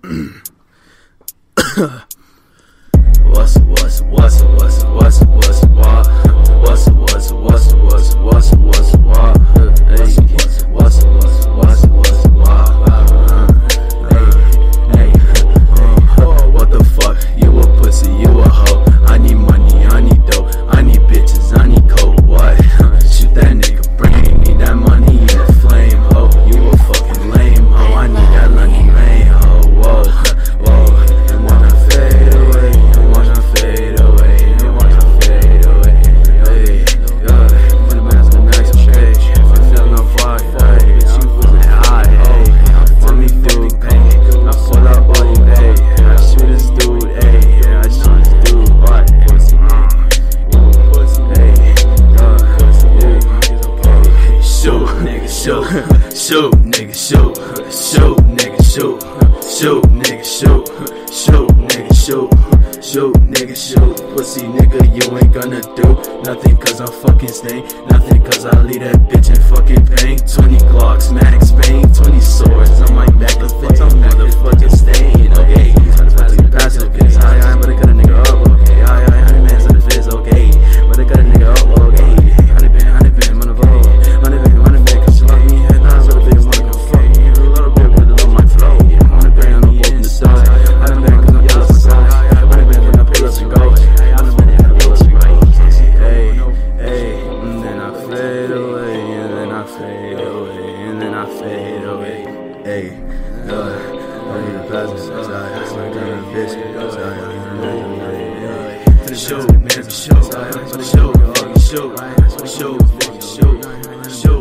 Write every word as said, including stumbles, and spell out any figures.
What's what's what's what's what's what's what? What's what's what's what's what's what's what? Hey, what's what's what's what's what? Hey, hey, what the fuck? You a pussy, you a hoe. I need money, I need dope, I need bitches, I need coke. What? Shoot that nigga brain, need that money in a flame, ho. You a fucking lame, ho. I need that Lundy Lane, ho. Whoa, whoa. And when I fade away, and when I fade away, and when I fade away, hey, yeah. When the man's on the next page, if I feel no fire, hey, bitch, you was high, hey. Run me through, hey. I pull up all you, hey. I shoot this dude, hey. Yeah, I shoot this dude, what? Shoot, nigga, shoot, shoot, nigga, shoot, shoot, nigga, shoot, shoot, nigga, shoot, shoot, nigga, shoot, shoot, nigga, shoot. Pussy nigga, you ain't gonna do nothing cause I'm fucking stained, nothing cause I leave that bitch in fucking pain. Twenty Glocks, Max Payne, twenty swords on my back, the fuck I'm motherfucking stained, okay? Passive, cause I, I, but I cut a nigga up, okay? I, I, hundred man's on the fizz, okay? But I cut a nigga up, okay? Hundred been, hundred been, man, of hundred been, hundred been, cause you love me, and I was a big one, go fuck me. A little bit, but I love my flow. Hundred been, I'm open the stars. Hundred been, cause I'm jealous of God. Hundred been, when I pull up and go. Hundred been, when I pull up and go. Hey, hey, and then I fade away, and then I fade away, and then I fade away. Hey, uh, I need a plasma, cause I, I swear to God, bitch, cause I, I, for the show, man, for the show, for the show, for the show, for the show, for the show, for the show.